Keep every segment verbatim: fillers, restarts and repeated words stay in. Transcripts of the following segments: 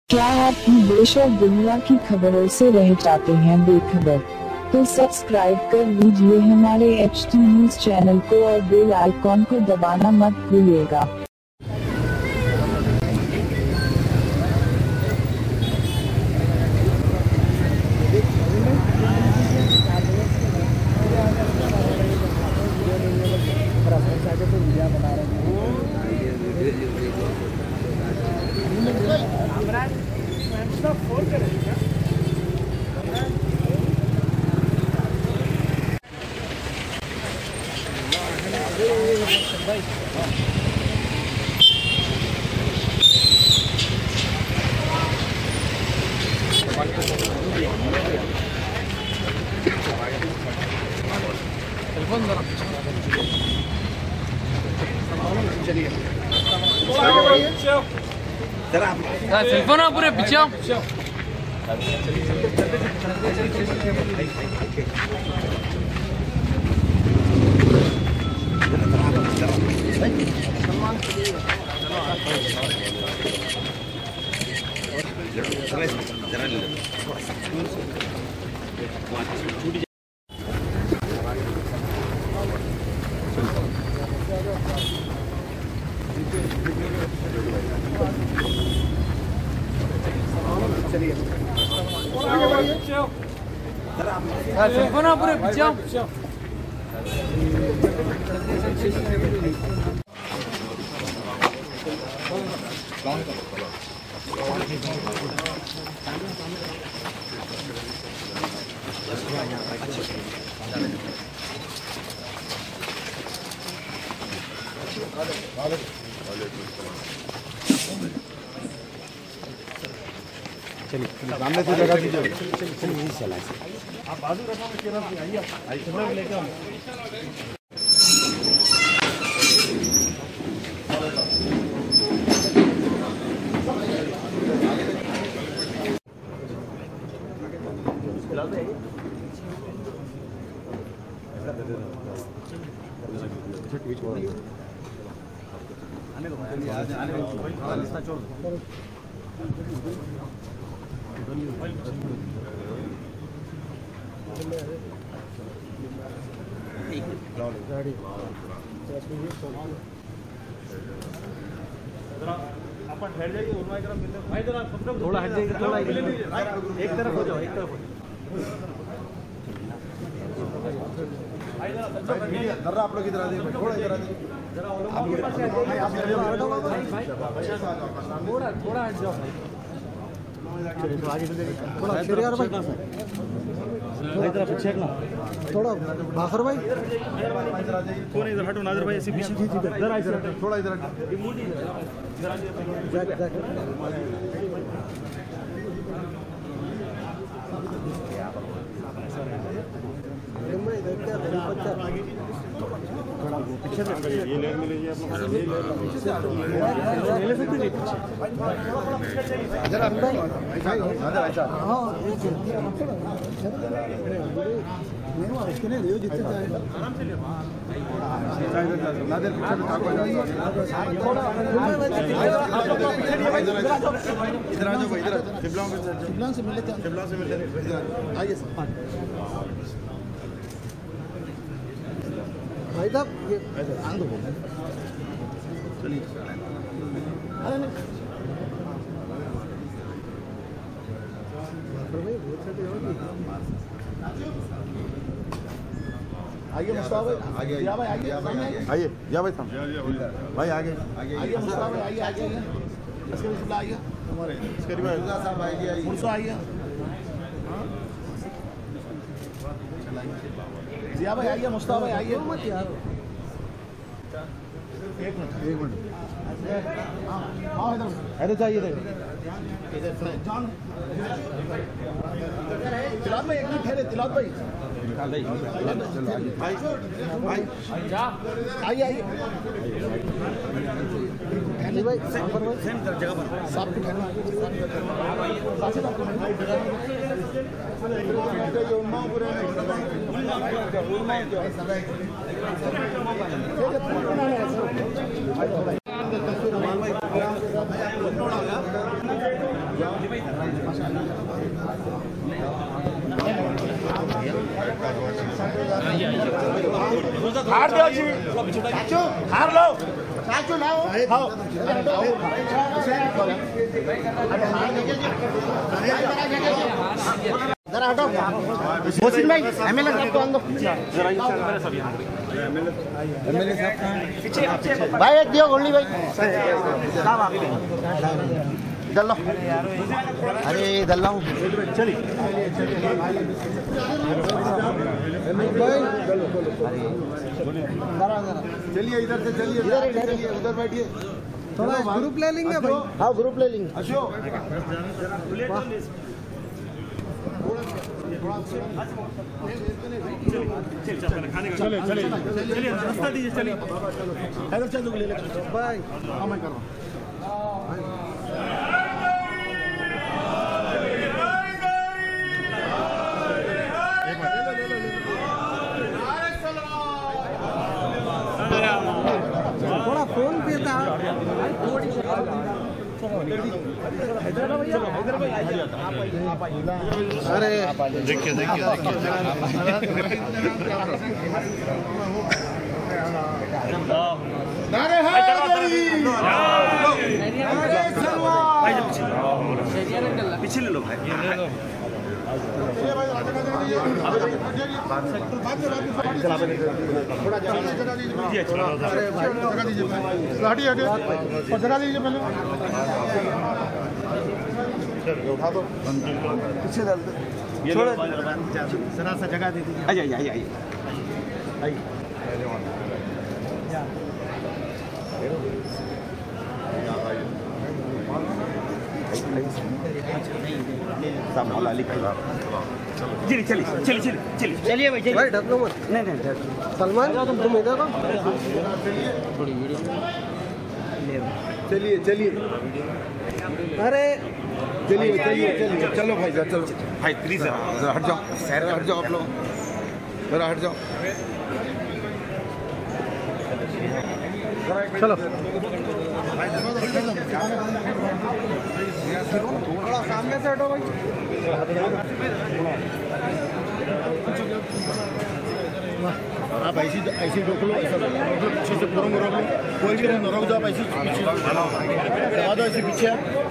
क्या आप भी देश और दुनिया की खबरों से रह जाते हैं बेखबर? तो सब्सक्राइब कर लीजिए हमारे एच टी न्यूज चैनल को और बेल आइकॉन को दबाना मत भूलिएगा। सेलफोन पूरे पीछे आओ। सेलफोन पूरे पीछे आओ। चलिए सामने से लगा दीजिए। चलिए चला आप बाजू रखा में केरल से आइए आइए लेकर आने दो आने दो छोड़ दो। अपन ठहर जाइए भाई, जरा थोड़ा हट जाइए, थोड़ा एक तरफ हो जाओ, एक तरफ हो जाओ। आप लोग इधर आ जाइए, थोड़ा इधर आ जाइए, थोड़ा थोड़ा हट जाओ। चलिए तो आगे थोड़ा फिर यार भाई, भाई तरफ पीछे ना थोड़ा भाखर भाई, कौन इधर हटो नाजर भाई, ऐसे पीछे इधर आ, इधर थोड़ा इधर पीछे ये लेग में लीजिए आप लोग, ले सकते हैं जरा हाँ इसके नहीं लियो जितने आराम से लियो, नादिर पीछे में चाको इधर आ जाओ भाई, इधर शिमला शिमला से मिल लेते हैं, शिमला से मिल लेते हैं, आइए सर भाई साहब ये आंद हो चलिए आइए मुस्ताफा भाई, आगे या भाई आगे आइए, या भाई साहब भाई आगे आइए मुस्ताफा भाई, आइए आगे आइए, इसके भी शिमला आइए, हमारे इसके भी साहब आइए, मुर्सा आइए, जिया भाई आइए, मुस्ताफा भाई आइए, मत यार एक मिनट एक मिनट हाँ इधर इधर चाहिए इधर जॉन तिलावत भाई, एक मिनट ठहरे, तिलावत भाई भाई भाई आइए आइए भाई सेम जगह पर साहब को ठहरना हार दो जी, हार लो, चाचू लाओ, हाँ, जरा हटो, मोहसिन भाई, एमएलए साहब को अंदर, एमएलए साहब पीछे, भाई एक दियो गोली भाई, साहब आ गए, दल लो, अरे दल लो, चलिए, चलिए इधर से चलिए, इधर इधर उधर बैठिए, थोड़ा ग्रुप ले लेंगे भाई, हाँ ग्रुप ले लेंगे, अशोक, चलिए चलिए चलिए रास्ता दीजिए, चलिए हैदर चंद को ले ले भाई, हाँ मैं कर रहा हूँ। थोड़ा फोन पे था, अरे देखिए देखिए पीछे ले लो भाई, जगह दीजिए पहले, उठा दो पीछे डाल दो, जरा सा जगह दे दीजिए, आइए आइए आइए आइए, चलिए चलिए चलिए चलिए चलिए चलिए भाई चलिए, डर लो मत, नहीं नहीं सलमान तुम इधर आओ, थोड़ी वीडियो, चलिए चलिए, अरे चलिए चलिए चलिए, चलो भाई चलो भाई प्लीज जरा हट जाओ, हट जाओ आप लोग, जरा हट जाओ, चलो थोड़ा सामने से हटो भाई, आप ऐसी ऐसी रोक लो, ऐसा अच्छे से पूरा रोक लो, कोई भी नहीं रोक दो, आप ऐसी पीछे दबा दो, ऐसे पीछे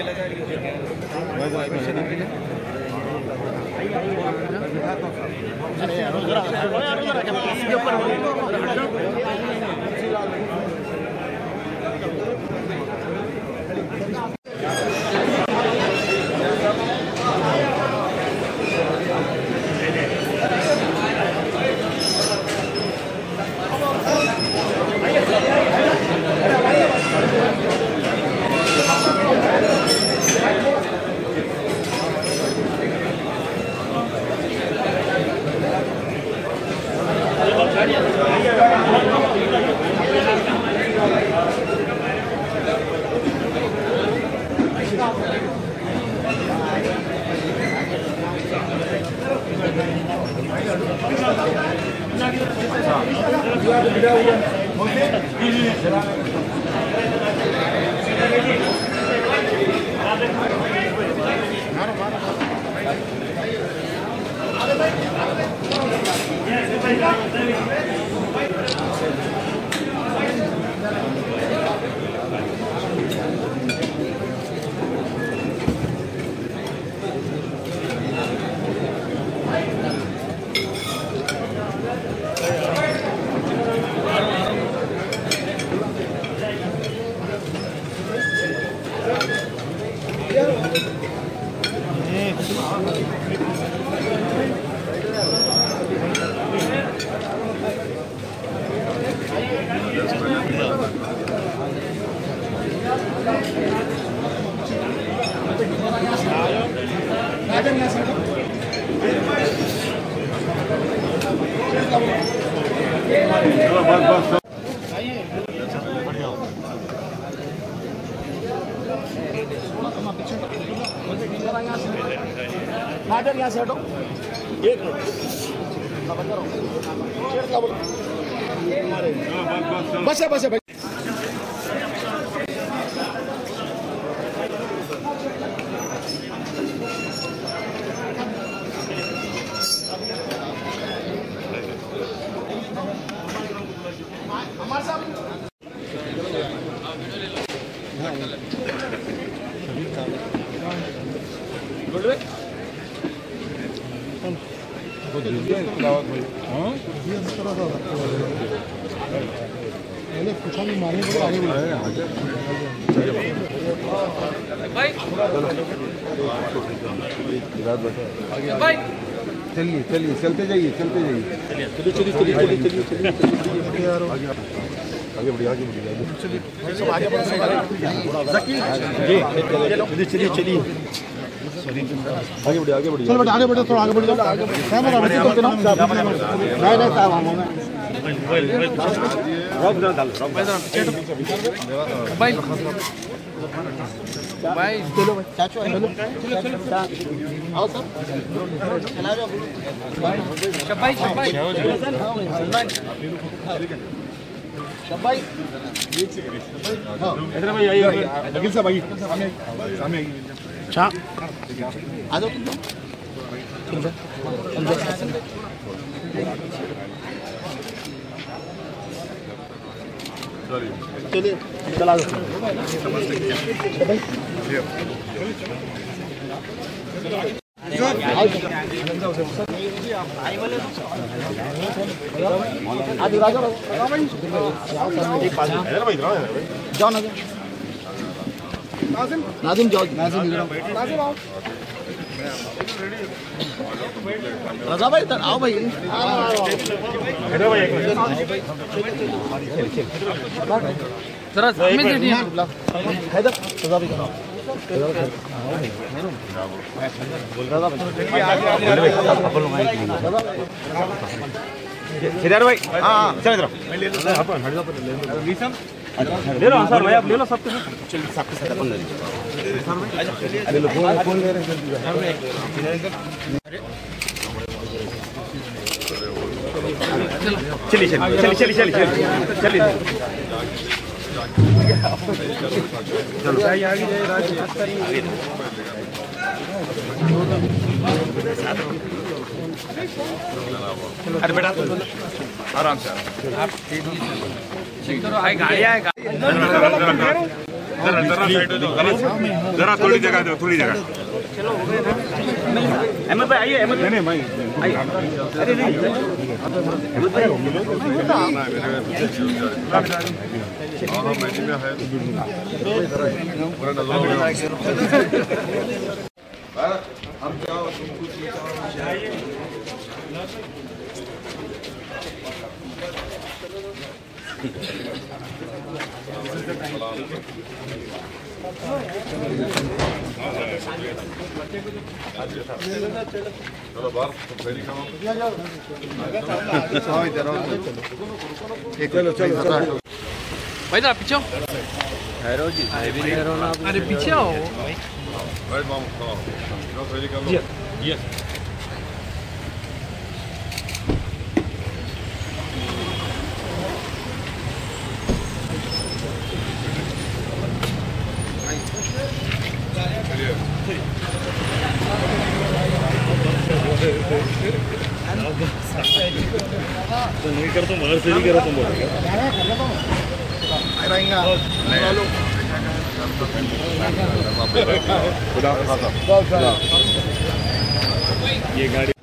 नाजर यहाँ से हटो, एक बस है बस है भाई। भाई चलिए चलिए चलते जाइए चलते जाइए चलिए चलिए चलिए चलिए चलिए चलिए आगे बढ़िए आगे बढ़िए आगे चलिए चलिए चलिए आगे बढ़िए आगे बढ़िए चलो बेटा आगे बढ़ो थोड़ा आगे बढ़ जाओ कैमरा बैठ तो के ना नहीं नहीं साहब हम भाई भाई चलो चाचू चलो चलो चलो आओ सर चला जाओ शबाई शबाई शबाई इधर भाई आइए वकील साहब आइए सामने सामने आइए अच्छा आ जाओ चलिए चला दो जाओ ना नाजिम जाओ नाजिम इधर आओ रजा भाई इधर आओ भाई जरा सामने से दिया हैदर रजा भाई करो केदार भाई हाँ चल इधर ले लो सर भाई आप ले लो सबके साथ चलिए सबके साथ अपन ले लो फोन फोन ले रहे हैं चलिए चलिए चलिए चलिए चलिए चलिए चलो आगे आगे अरे बेटा आराम से आप आई गाड़ी है जरा थोड़ी जगह दो थोड़ी जगह अहमद भाई आइए अहमद नहीं भाई आइए अरे नहीं अहमद भाई हम जाओ तुम कुछ चलो बाहर फेरी करो चलो चलो भाई जरा पीछे आओ अरे पीछे आओ राइट माम चलो फेरी करो यस तो नहीं कर तुम बाहर से ही करो तुम ये गाड़ी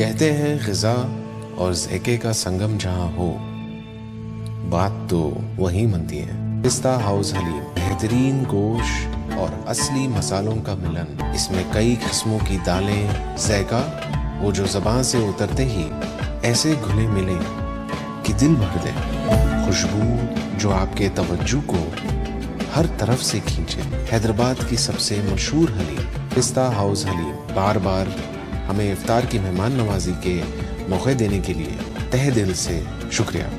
कहते हैं ग़िज़ा और ज़ैक़े का संगम जहाँ हो, बात तो वहीं बनती है। पिस्ता हाउस हलीम, बेहतरीन गोश्त और असली मसालों का मिलन। इसमें कई किस्मों की दालें, ज़ैक़ा वो जो ज़बान से उतरते ही ऐसे घुले मिले कि दिल भर दे। खुशबू जो आपके तवज्जो को हर तरफ से खींचे। हैदराबाद की सबसे मशहूर हलीम, पिस्ता हाउस हलीम। बार बार हमें इफ्तार की मेहमान नवाजी के मौके देने के लिए तहे दिल से शुक्रिया।